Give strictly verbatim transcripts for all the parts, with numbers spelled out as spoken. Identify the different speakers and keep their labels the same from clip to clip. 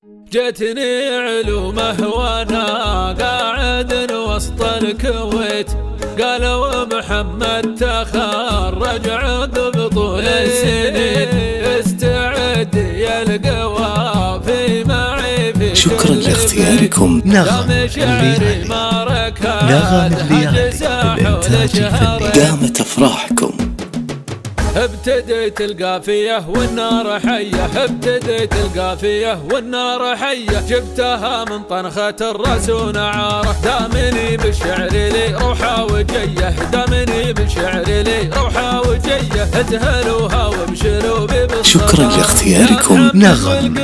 Speaker 1: جتني علومه وانا قاعد وسط الكويت، قالوا محمد تخرج عقب طول السنين، استعد يا القوافي معي في
Speaker 2: شكرا لاختياركم نغم الليالي. نغم الليالي بالإنتاج الفني. قامت أفراحكم.
Speaker 1: ابتديت القافية والنار حية، ابتديت القافية والنار حية، جبتها من طنخة الراس ونعارة، دامني بالشعر لي روحة وجية، دامني بالشعر لي روحة وجية، اتهلوها وابشروا ببسطة.
Speaker 2: شكرا لاختياركم نغم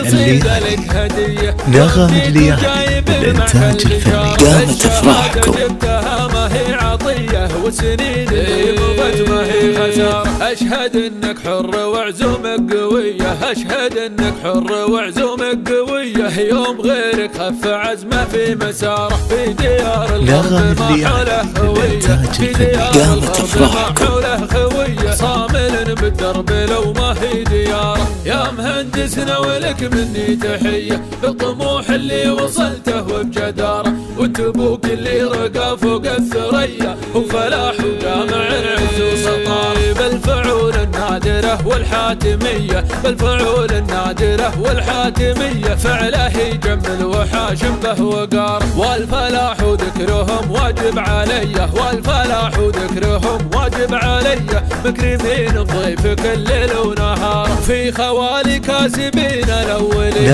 Speaker 2: الليالي. نغم الليالي بالإنتاج الفني. قامت أفراحكم.
Speaker 1: جبتها ما هي عطية وسنين مضت ما هي خسارة، أشهد انك حر وعزومك قوية، اشهد انك حر وعزومك قوية، يوم غيرك خف عزمه في مساره، في ديار الغرب ما حوله خوية، في ديار الغرب ما حوله خوية، صامل بالدرب لو ما هي دياره، يا مهندسنا ولك مني تحية، بالطموح اللي وصلته وبجدارة، وتبوك اللي رقى فوق الثريا، وفلاح وجامع العز وسطاره، بالفعول النادرة والحاتمية، بالفعول النادرة والحاتمية، فعله يجمل وحاشم به وقار، والفلاح ذكرهم واجب علي، والفلاح ذكرهم واجب علي، مكرمين بضيفك الليل ونهار، في خوالي كاسبين الاولين،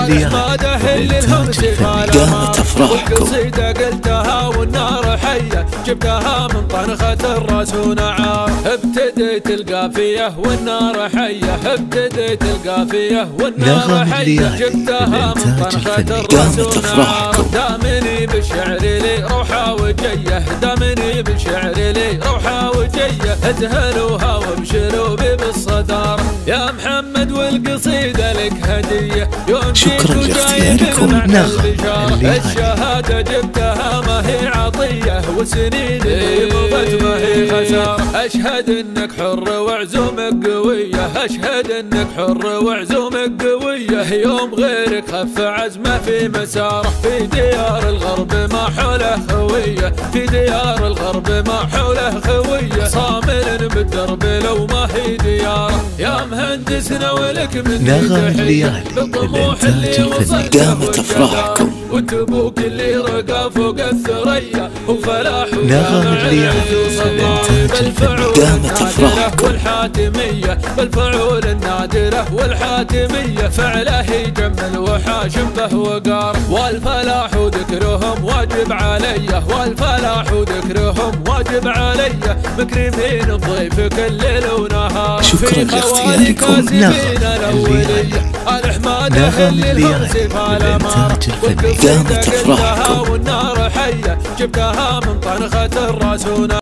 Speaker 1: احماده اللي لهم سفالة.
Speaker 2: قامت أفراحكم.
Speaker 1: والقصيدة قلتها والنار حية، جبتها من طنخة الراس ونعار، ابتديت القافية والنار حية، ابتديت القافية والنار حية، جبتها من طنخة الراس ونعار، دامني بالشعر لي روحة وجية، دامني بالشعر لي روحة وجية، اتهلوها وابشروا بالصدارة، يا محمد والقصيدة لك هدية، يوم
Speaker 2: شكرا لاختياركم نغم الليالي.
Speaker 1: الشهادة جبتها ما هي عطية وسنين مضت ما هي خسارة، أشهد انك حر وعزومك قوية، أشهد انك حر وعزومك قوية، يوم غيرك خف عزمه في مساره، في ديار الغرب ما حوله خوية، في ديار الغرب ما حوله خوية، صامل بالدرب لو ما هي دياره، يا مهندسنا ولك مني تحية، بالطموح اللي وصلته
Speaker 2: قامت أفراحكم.
Speaker 1: وتبوك اللي رقى فوق الثريا، وفلاح
Speaker 2: نغم الليالي بالإنتاج الفني. قامت أفراحكم.
Speaker 1: والحاتمية، بالفعول النادرة والحاتمية، فعله يجمل وحاشم به وقار، والفلاح ذكرهم واجب علي، والفلاح ذكرهم واجب علي، مكرمين بضيفك الليل ونهار،
Speaker 2: شكرا لاختياركم نغم الليالي.
Speaker 1: الأحماده اللي لهم سفالة
Speaker 2: بالإنتاج الفني. قامت أفراحكم.
Speaker 1: والنار حية، جبتها من طنخة الراس ونعار.